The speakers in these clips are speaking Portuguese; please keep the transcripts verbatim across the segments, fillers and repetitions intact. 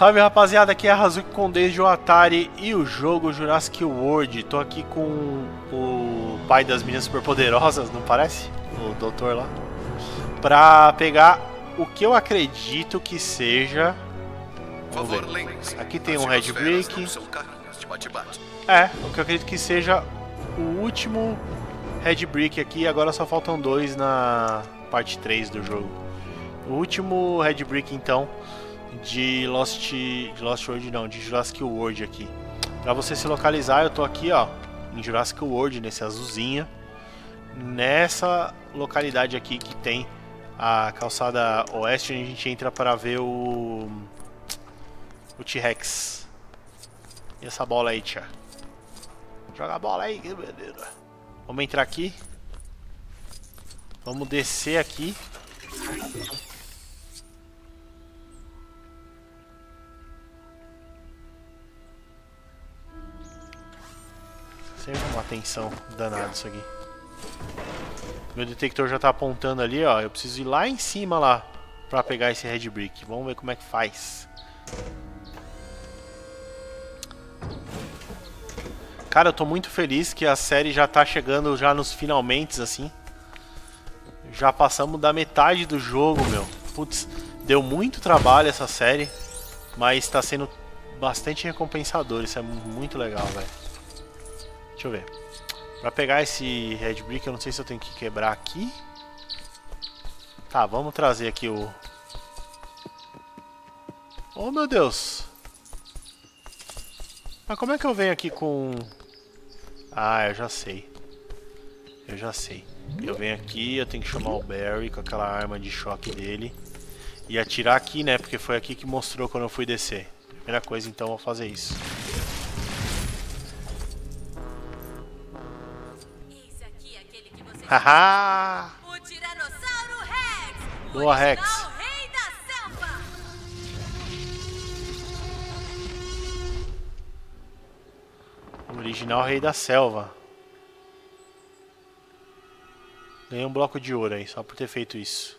Salve rapaziada, aqui é a Hazuki com desde o Atari e o jogo Jurassic World. Tô aqui com o pai das meninas superpoderosas, não parece? O doutor lá. Pra pegar o que eu acredito que seja... Vamos ver. Aqui tem um Red Brick. É, o que eu acredito que seja o último Red Brick aqui. Agora só faltam dois na parte três do jogo. O último Red Brick então de Lost, de Lost World não, de Jurassic World aqui. Pra você se localizar, eu tô aqui ó, em Jurassic World, nesse azulzinho. Nessa localidade aqui que tem a calçada oeste, onde a gente entra para ver o o T-Rex. E essa bola aí, tia? Joga a bola aí, que beleza. Vamos entrar aqui. Vamos descer aqui. Sempre uma atenção danada isso aqui. Meu detector já tá apontando ali, ó. Eu preciso ir lá em cima lá pra pegar esse Red Brick. Vamos ver como é que faz. Cara, eu tô muito feliz que a série já tá chegando já nos finalmente, assim. Já passamos da metade do jogo, meu. Putz, deu muito trabalho essa série, mas tá sendo bastante recompensador. Isso é muito legal, velho. Deixa eu ver. Pra pegar esse Red Brick, eu não sei se eu tenho que quebrar aqui. Tá, vamos trazer aqui o... Oh, meu Deus! Mas como é que eu venho aqui com... Ah, eu já sei. Eu já sei. Eu venho aqui, eu tenho que chamar o Barry com aquela arma de choque dele. E atirar aqui, né? Porque foi aqui que mostrou quando eu fui descer. Primeira coisa, então, eu vou fazer isso. Haha! O Tiranossauro Rex! Boa, Rex! O rei da selva! O original rei da selva. Ganhei um bloco de ouro aí, só por ter feito isso.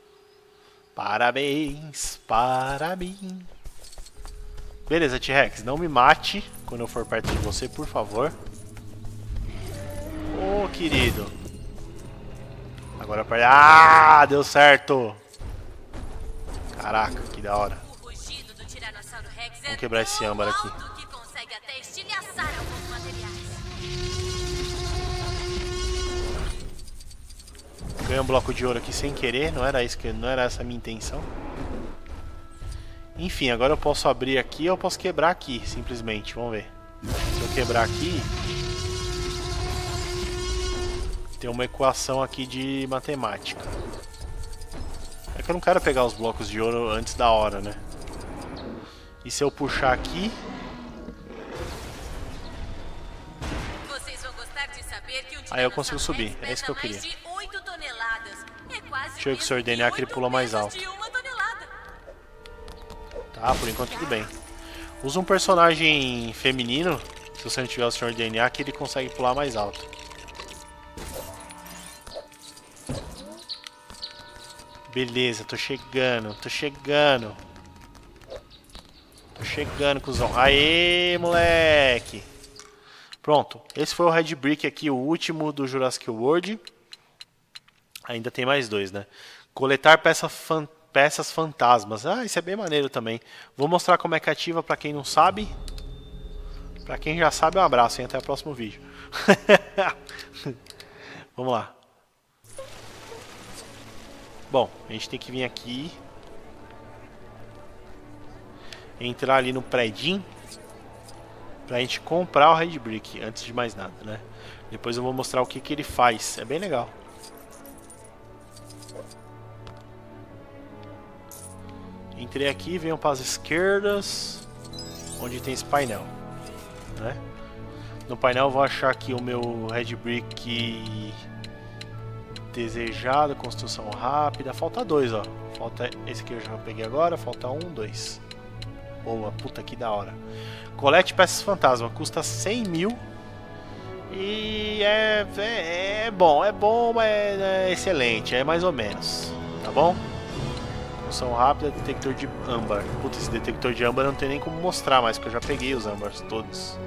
Parabéns para mim. Beleza, T-Rex, não me mate quando eu for perto de você, por favor. Ô, querido. Agora para... Ah, deu certo. Caraca, que da hora. Vamos quebrar esse âmbar aqui. Ganhei um bloco de ouro aqui sem querer, não era isso que não era essa a minha intenção. Enfim, agora eu posso abrir aqui ou eu posso quebrar aqui, simplesmente. Vamos ver. Se eu quebrar aqui, tem uma equação aqui de matemática. É que eu não quero pegar os blocos de ouro antes da hora, né? E se eu puxar aqui... Aí eu consigo subir, é isso que eu queria. Deixa eu que o senhor D N A que ele pula mais alto. Tá, por enquanto tudo bem. Usa um personagem feminino, se você não tiver o senhor D N A, que ele consegue pular mais alto. Beleza, tô chegando, tô chegando. Tô chegando, cuzão. Aê, moleque! Pronto, esse foi o Red Brick aqui, o último do Jurassic World. Ainda tem mais dois, né? Coletar peça fan... peças fantasmas. Ah, isso é bem maneiro também. Vou mostrar como é que ativa pra quem não sabe. Pra quem já sabe, um abraço, hein? Até o próximo vídeo. Vamos lá. Bom, a gente tem que vir aqui. Entrar ali no prédio pra gente comprar o Red Brick, antes de mais nada, né? Depois eu vou mostrar o que, que ele faz. É bem legal. Entrei aqui, venho para as esquerdas, onde tem esse painel, né? No painel eu vou achar aqui o meu Red Brick desejado, construção rápida. Falta dois, ó. Falta esse aqui eu já peguei agora, falta um, dois. Boa, puta que da hora. Colete peças fantasma, custa cem mil. E é, é, é bom, é bom, mas é, é excelente, é mais ou menos, tá bom? Função rápida, detector de âmbar. Putz, esse detector de âmbar não tem nem como mostrar mais, porque eu já peguei os âmbars todos.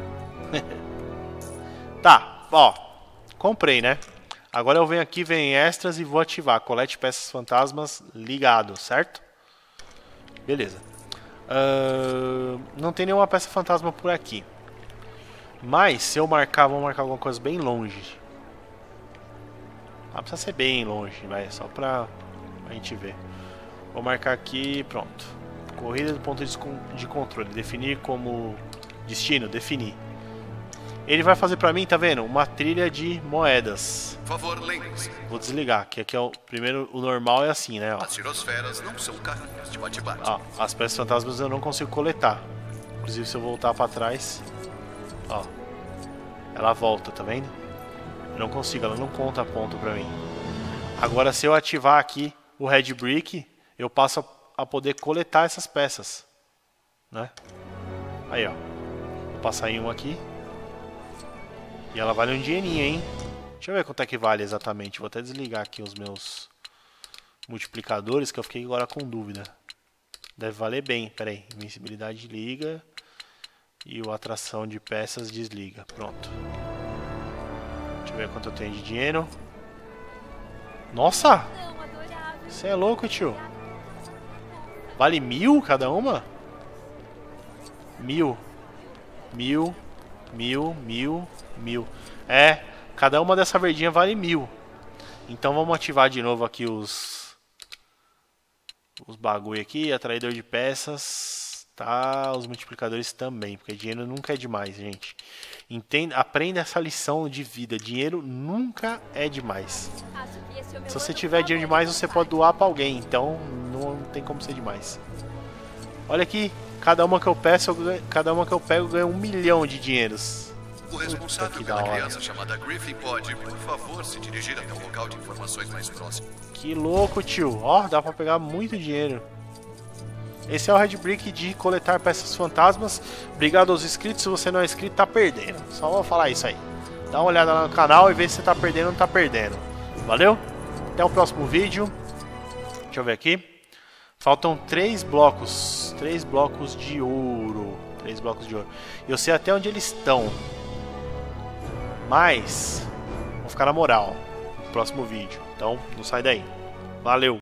Tá, ó. Comprei, né? Agora eu venho aqui, venho em extras e vou ativar. Colete peças fantasmas ligado, certo? Beleza. Uh, não tem nenhuma peça fantasma por aqui. Mas se eu marcar, vou marcar alguma coisa bem longe. Ah, precisa ser bem longe, vai, só pra a gente ver. Vou marcar aqui, pronto. Corrida do ponto de controle. Definir como destino, definir. Ele vai fazer pra mim, tá vendo? Uma trilha de moedas. Por favor, lembre-se. Vou desligar, que aqui é o primeiro, o normal é assim, né? Ó. As girosferas não são carrinhos de bate-bate. Ó, as peças fantasmas eu não consigo coletar. Inclusive se eu voltar pra trás, ó, ela volta, tá vendo? Eu não consigo, ela não conta ponto pra mim. Agora se eu ativar aqui o Red Brick, eu passo a, a poder coletar essas peças, né? Aí, ó. Vou passar em um aqui. E ela vale um dinheirinho, hein? Deixa eu ver quanto é que vale exatamente. Vou até desligar aqui os meus multiplicadores, que eu fiquei agora com dúvida. Deve valer bem. Pera aí. Invencibilidade liga. E o atração de peças desliga. Pronto. Deixa eu ver quanto eu tenho de dinheiro. Nossa! Você é louco, tio. Vale mil cada uma? Mil. Mil. Mil, mil, mil. É, cada uma dessa verdinha vale mil. Então vamos ativar de novo aqui os os bagulho aqui, atraidor de peças, tá? Os multiplicadores também, porque dinheiro nunca é demais, gente. Entenda, aprenda essa lição de vida. Dinheiro nunca é demais. Se você tiver dinheiro demais, você pode doar pra alguém. Então não tem como ser demais. Olha aqui. Cada uma que eu peço, eu ganho, cada uma que eu pego, eu ganho um milhão de dinheiros. O responsável pela criança chamada Griffin pode, por favor, se dirigir até o local de informações mais próximo. Que louco, tio. Ó, dá pra pegar muito dinheiro. Esse é o Red Brick de coletar peças fantasmas. Obrigado aos inscritos. Se você não é inscrito, tá perdendo. Só vou falar isso aí. Dá uma olhada lá no canal e vê se você tá perdendo ou não tá perdendo. Valeu? Até o próximo vídeo. Deixa eu ver aqui. Faltam três blocos. Três blocos de ouro. Três blocos de ouro. Eu sei até onde eles estão. Mas vou ficar na moral no próximo vídeo. Então não sai daí. Valeu!